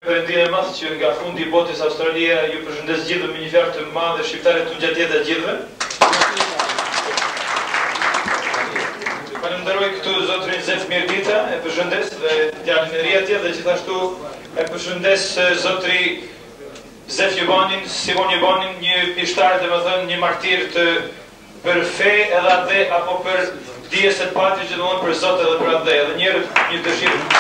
Perëndia e madh që nga fundi i botës Australia ju përshëndes gjithë me një fjalë të madhe shqiptare të gjatë jetës gjithëve. Falenderoj këtu zotrin Zef Mirdita, e përshëndes dhe djalin e ri atje dhe gjithashtu e përshëndes zotri Zef Jubanin, Simon Jubanin, një pishtar, domethënë një martir për fe edhe atë apo për dijes së patrit që domon për Zot edhe për atë edhe një dëshirë.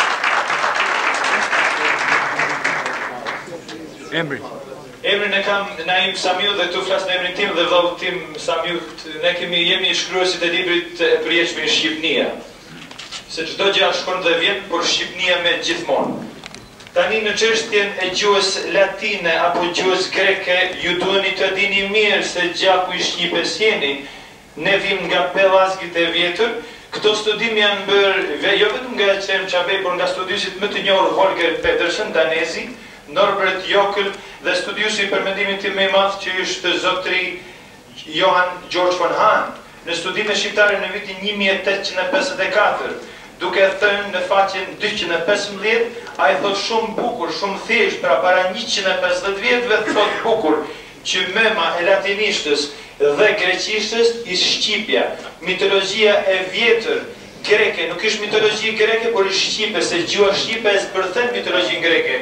Emrin e kam Naim Flamuri dhe tu flas në emrin tim dhe vëllait tim Samir. Ne jemi shkruesit e librit e përjetshme Shqipnia. Se çdo gjë shkon dhe vjen, por Shqipnia me gjithmonë. Tani në çështjen e gjuhës latine apo gjuhës greke, ju duheni të dini mirë se gjaku i Shqipës jeni. Ne vim nga pellazgit e vjetër. Këto studim janë bërë jo vetëm nga Naim Flamuri, por nga studiusit më të njohur Holger Pedersen, danezi, Norbert Jokl dhe studiusi për mendimin tim më i madh që është zotri Johan George von Hahn në studime shqiptare në vitin 1854, duke thënë në faqen 215, ai thot shumë bukur, shumë thjesht, pra para 150 vjetëve thot bukur që mema e latinishtës dhe greqishtës ishte Shqipja, mitologjia e vjetër greke, nuk është mitologji greke, por është Shqipe, se Gjuha Shqipe e zbërthen mitologjin greke.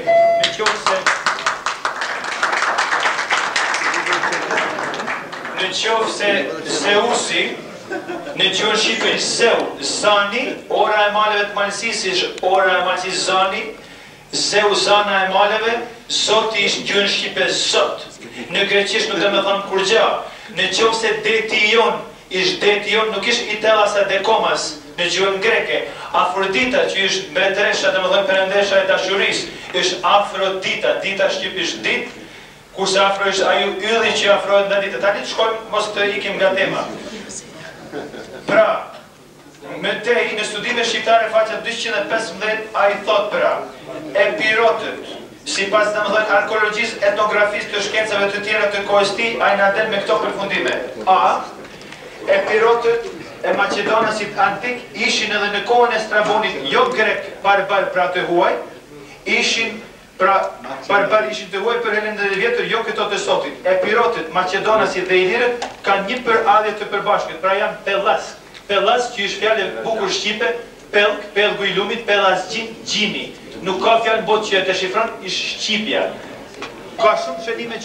Në qoftë se Zeusi, në Gjuhën Shqipe është Zeu, Zani, ora e maleve të malësisë është ora e malësisë Zani, Zeu, Zana e maleve, Zoti është në Gjuhën Shqipe Zot. Në greqisht nuk dhe me thonë kur gja. Në qoftë se deti jon ishtë deti jon, nuk ishtë itelas e dekomas në gjuhën greke. Afrodita, që është mbretëresha, dhe më dhëmë përëndesha e dashurisë, është Afrodita, dita shqip është dit, kurse afro është aju ylli që afrohet nga dita. Tani të shkojmë, mos të ikim nga tema. Pra, me tej, në studime shqiptare faqja 215, a i thot pra, epirotët, si pas dhe më dhënë arkeologjisë, etnografisë të shkencave të tjera të kohës ti, a i nga del me këto përfundime. A, epirotët e Macedonasit antik ishin edhe në kohën e Strabonit jo grek barbar pra të huaj, ishin barbar ishin të huaj për Helen dhe vjetër, jo këto të sotit. Epirotët, Macedonasit dhe Ilirët kanë një për adhje të përbashkët, pra janë pellask. Pellask që është fjallë bukur shqipe, pelk, pelgu i lumit, pellaskgjin, gjini. Nuk ka fjallë botë që e të shifron, ishtë Shqipja. Ka shumë shënime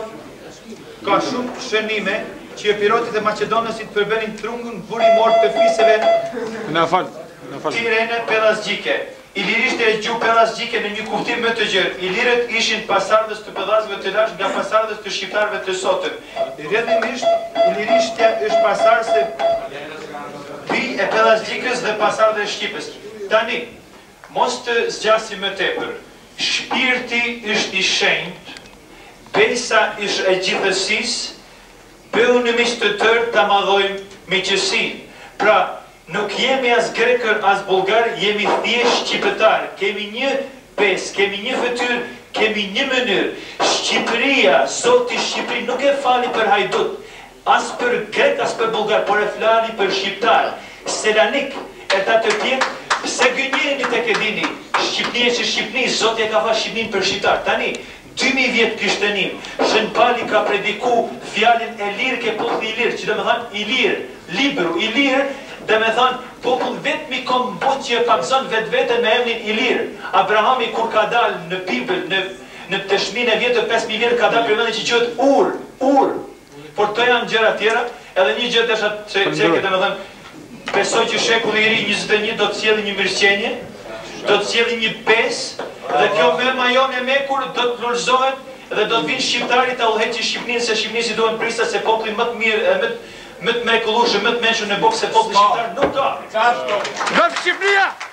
që Epirotit dhe Macedonasit përbenin trungun burimor të fiseve Tirene pellazgjike. Ilirisht e gjuhë pellazgjike në një kuptim më të gjerë. Ilirët ishin pasardhës të pellazgëve të lashtë nga pasardhës të shqiptarëve të sotëm. Rrjedhimisht, ilirishtja është pasardhëse bi e pellazgjikës dhe pasardhë e Shqipës. Tani, mos të zgjasim më tepër. Shpirti është i shenjtë, besa është e gjithësisë, bëhu në miqë të tërë të madhojmë miqësin. Pra, nuk jemi as grekër, as bulgar, jemi thjesht shqipetar. Kemi një pes, kemi një fytyrë, kemi një mënyrë. Shqipëria, Zoti Shqipëri, nuk e fali për hajdut, as për grek, as për bulgar, por e flali për shqiptar. Selanik, e ta të tjetë, pse gënjeni të kedini, Shqipnia që Shqipni, Zoti e ka fa Shqipnin për shqiptar. Tani, 2000 vjetë krishtenim, Shën Pali ka prediku fjallin e lirë ke populli i lirë, që dhe me thanë i lirë, libru i lirë, dhe me thanë popull vetë mi kom bot që e pakzon vetë vetën me emnin i lirë. Abrahami kur ka dalë në Bibel, në të shmin e vjetë 5.000 vjetë ka dalë për vendin që qëtë ur. Por të janë gjëra tjera, edhe një gjëtë është që këtë dhe me thanë, besoj që shekulli i ri 21 do të sjellë një mirëqenje, do të sjellë një besë, dhe kjo mema jonë e mekur do të plurzohet dhe do të vinë shqiptarit të ullheqi Shqipnin, se Shqipnin si duhen prisa se popli më të mirë, më të mrekullushë, më të menshur në bokë se popli shqiptar nuk ka. Në Shqipnia!